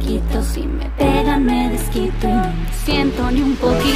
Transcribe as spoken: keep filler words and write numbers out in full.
poquito. Si me pegan me desquito y no me siento ni un poquito.